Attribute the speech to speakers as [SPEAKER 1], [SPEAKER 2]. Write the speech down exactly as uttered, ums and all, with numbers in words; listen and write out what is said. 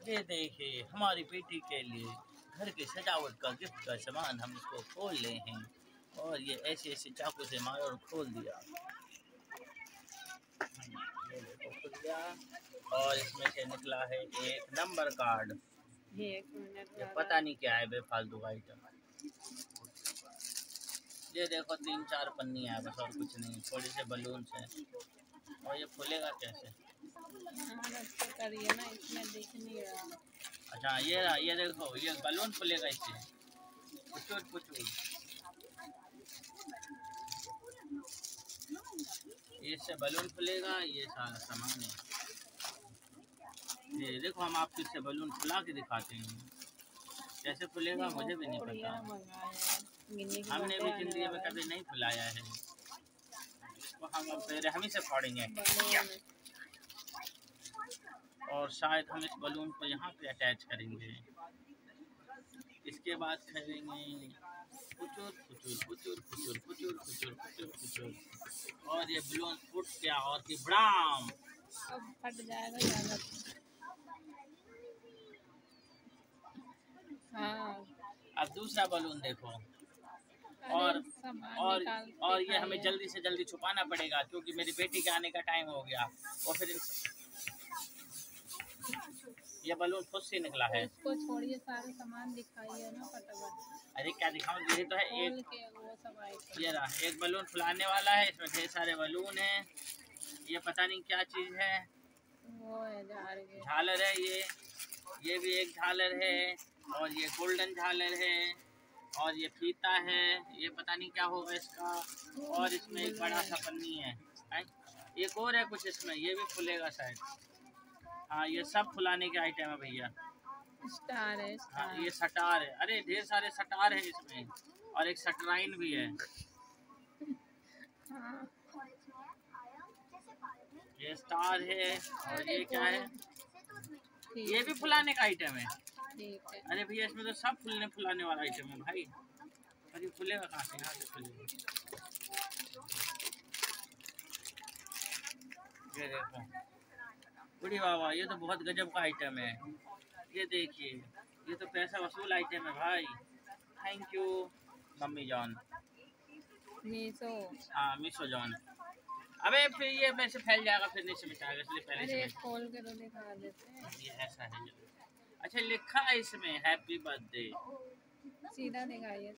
[SPEAKER 1] ये देखिए हमारी बेटी के लिए घर की सजावट का गिफ्ट का सामान हम इसको खोल ले हैं और ये ऐसे ऐसे चाकू से मारा और खोल दिया। ये देखो खुल गया और इसमें से निकला है एक नंबर कार्ड।
[SPEAKER 2] एक मिनट
[SPEAKER 1] ये पता नहीं क्या है बेफालतू का आइटम। ये देखो तीन चार पन्नी है बस और कुछ नहीं, थोड़े से बलून्स हैं और ये खुलेगा कैसे?
[SPEAKER 2] करिए ना, इसमें दिख नहीं रहा।
[SPEAKER 1] अच्छा ये रहा, ये देखो ये बलून खुलेगा इससे, पुचुर पुचुर। इससे बलून खुलेगा, ये सारा सामान है। ये देखो हम आपको इससे बलून खुला के दिखाते हैं कैसे खुलेगा, मुझे भी नहीं पता, हमने भी जिंदगी में कभी नहीं खुलाया है इसको। हम अब बेरहमी से फाड़ेंगे और शायद हम इस बलून को यहाँ पे अटैच करेंगे। इसके बाद करेंगे पुचुर पुचुर पुचुर पुचुर पुचुर पुचुर पुचुर पुचुर और ये बलून फूट गया और कि ब्राम
[SPEAKER 2] अब फट जाएगा ज़्यादा। हाँ
[SPEAKER 1] अब दूसरा बलून देखो और और और ये हमें जल्दी से जल्दी छुपाना पड़ेगा क्योंकि मेरी बेटी के आने का टाइम हो गया। और फिर ये बलून खुद से निकला है।
[SPEAKER 2] इसको छोड़िए, सारे सामान दिखाइए ना फटाफट।
[SPEAKER 1] अरे क्या दिखाऊं, ये तो है एक,
[SPEAKER 2] वो सब
[SPEAKER 1] ये रहा एक बलून फुलाने वाला है, इसमें ढेर सारे बलून हैं। ये पता नहीं क्या चीज है,
[SPEAKER 2] वो है
[SPEAKER 1] झालर है ये ये भी एक झालर है और ये गोल्डन झालर है और ये फीता है, ये पता नहीं क्या होगा इसका। और इसमें एक बड़ा सा पन्नी है, एक और है कुछ इसमें, ये भी खुलेगा शायद। हाँ ये सब फुलाने के आइटम है भैया।
[SPEAKER 2] स्टार है, स्टार।
[SPEAKER 1] हाँ ये सटार है, अरे ढेर सारे सटार है इसमें और एक सटराइन भी है।
[SPEAKER 2] हाँ।
[SPEAKER 1] ये स्टार है और ये क्या है, ये भी फुलाने का आइटम है। अरे भैया इसमें तो सब फुलने फुलाने वाला आइटम है भाई। अरे खुलेगा कहाँ से, यहाँ से खुलेगा। ये देखो बड़ी बाबा, ये तो बहुत गजब का आइटम है। ये देखिए ये तो पैसा वसूल आइटम है भाई। थैंक यू मम्मी जान,
[SPEAKER 2] मीशो।
[SPEAKER 1] हाँ मीशो जान। अबे फिर ये वैसे फैल जाएगा, फिर नीचे मिटाएगा, इसलिए पहले
[SPEAKER 2] अरे से खोल के तो दिखा देते हैं।
[SPEAKER 1] ये ऐसा है। अच्छा लिखा है इसमें हैप्पी बर्थडे,
[SPEAKER 2] सीधा दिखाइए।